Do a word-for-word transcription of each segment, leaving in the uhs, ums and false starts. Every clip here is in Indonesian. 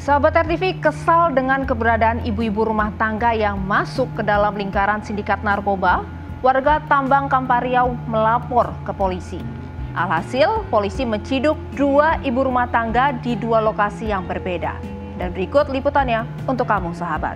Sahabat R T V kesal dengan keberadaan ibu-ibu rumah tangga yang masuk ke dalam lingkaran sindikat narkoba. Warga Tambang Kampariau melapor ke polisi. Alhasil, polisi menciduk dua ibu rumah tangga di dua lokasi yang berbeda. Dan berikut liputannya untuk kamu sahabat.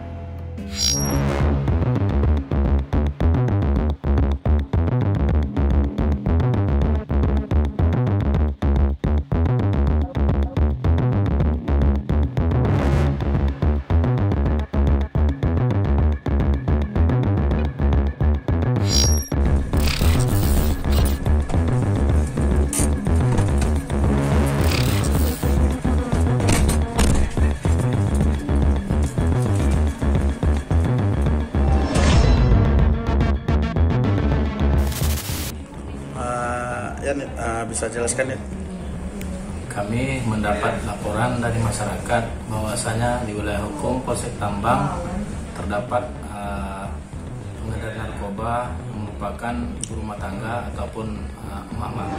Ya, uh, bisa jelaskan ya? Kami mendapat laporan dari masyarakat bahwasanya di wilayah hukum Polsek Tambang terdapat uh, pengedar narkoba yang merupakan ibu rumah tangga ataupun uh, emak-emak.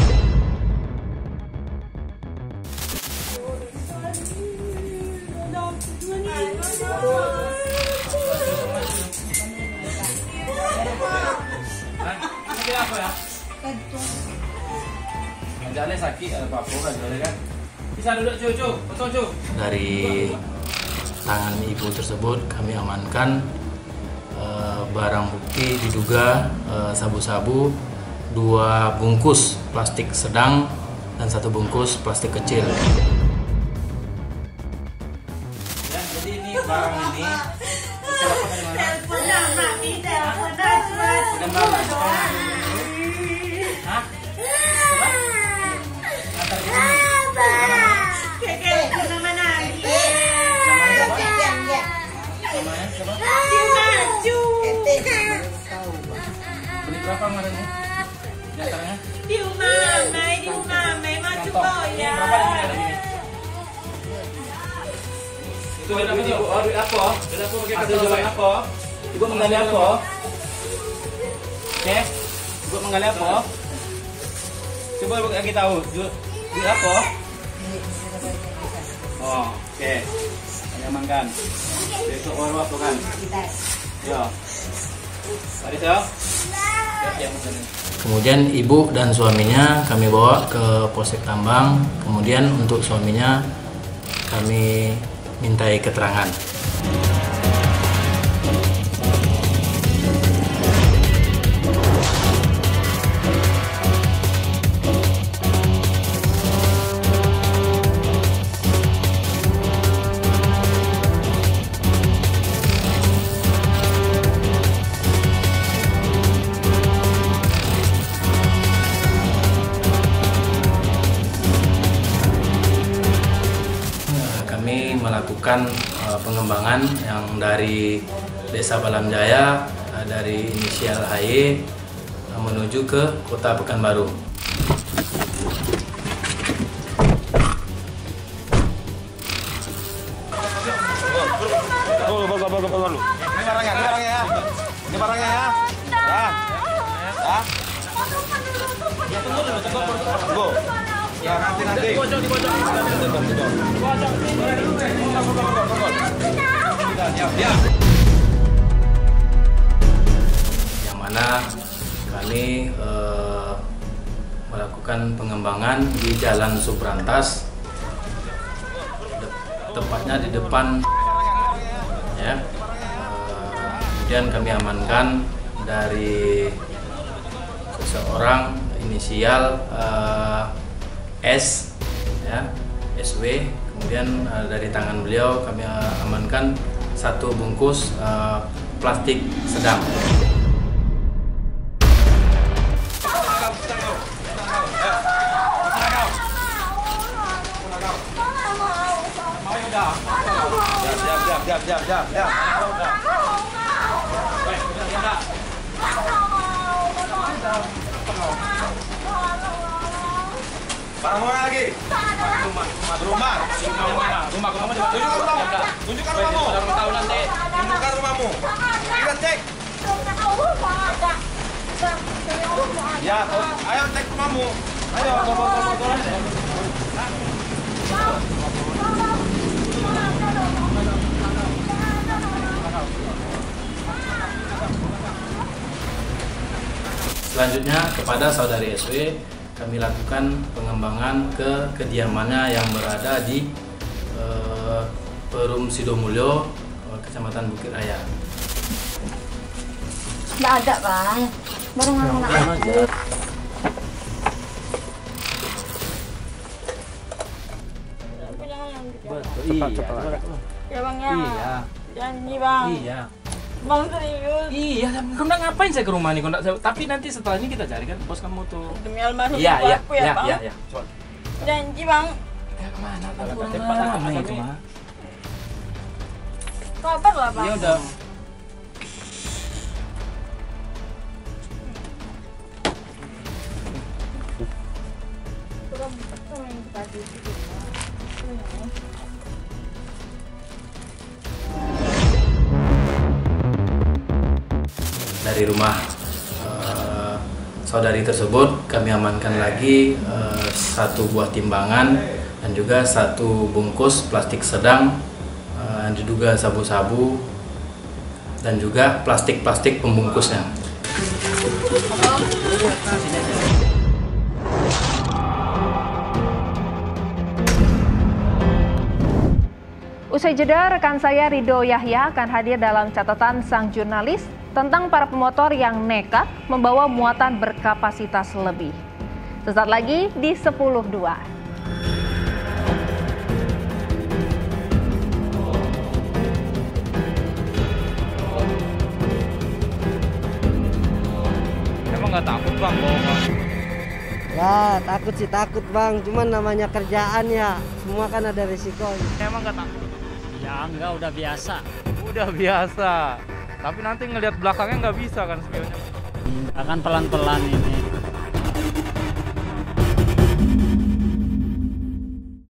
Apa ya? Jalan sakit atau apa kan? Bisa duduk cucu, cucu. Dari tangan ibu tersebut kami amankan e, barang bukti diduga sabu-sabu, e, dua bungkus plastik sedang dan satu bungkus plastik kecil. Ya, jadi ini barang ini berapa kemarinnya? Nyatanya? Di rumah, Mai, di rumah, Mai maju kok ya. Berapa yang ada ini? Itu duit apa ibu? Oh, duit apa? Duit apa pakai kartu jalan apa? Ibu menggali apa? Oke? Ibu menggali apa? Coba ibu kasih tahu, duit apa? Oh, oke. Menyamankan. Besok baru apa kan? Ya. Mari ya. Kemudian ibu dan suaminya kami bawa ke Polsek Tambang. Kemudian untuk suaminya kami mintai keterangan. Kami melakukan uh, pengembangan yang dari Desa Balam Jaya uh, dari inisial H Y uh, menuju ke Kota Pekanbaru. Ini barangnya, ini barangnya ya. Ini barangnya ya. Ya. Ya. Tunggu. Ya, nanti nanti. Pojok di pojok. Yang mana kami eh, melakukan pengembangan di Jalan Subrantas, tepatnya di depan, ya. Eh, kemudian kami amankan dari seseorang inisial eh, S, ya, S W. Kemudian uh, dari tangan beliau kami uh, amankan satu bungkus uh, plastik sedang. Siap, siap, siap, siap, siap. Barang mana lagi? Rumah, rumah, rumah, rumah, rumah, tunjukkan rumahmu, tunjukkan rumahmu, tunjukkan rumahmu, kita cek. Ya, ayo cek rumahmu, ayo, bawa, bawa, bawa, bawa. Selanjutnya kepada saudari S W kami lakukan pengembangan ke kediamannya yang berada di eh, Perum Sidomulyo, Kecamatan Bukit Raya. Nggak ada, Bang. Baru ngomong aja. Cepat, cepat. Ya Bang ya. Iya. Janji Bang. Iya. Bang serius. Iya, kau nggak ngapain saya ke rumah nih? Kau nggak- tapi nanti setelah ini kita cari kan bos kamu tuh. Demi almarhum Iya, ibu iya, aku ya iya, Bang. iya, iya. Coba. Janji Bang. Ya kemana? Kalau Pulang cepat, lah, apa itu mah. Kabar lah Bang. Iya udah. Dari rumah eh, saudari tersebut kami amankan lagi eh, satu buah timbangan dan juga satu bungkus plastik sedang eh, yang diduga sabu-sabu dan juga plastik-plastik pembungkusnya. Usai jeda, rekan saya Rido Yahya akan hadir dalam catatan sang jurnalis tentang para pemotor yang nekat membawa muatan berkapasitas lebih. Sesaat lagi di sepuluh dua. Emang nggak takut Bang bawa? Ya takut sih takut Bang, cuman namanya kerjaan ya, semua kan ada risiko. Emang nggak takut? Ya enggak, udah biasa. Udah biasa. Tapi nanti ngelihat belakangnya nggak bisa kan spionnya. Akan pelan-pelan ini.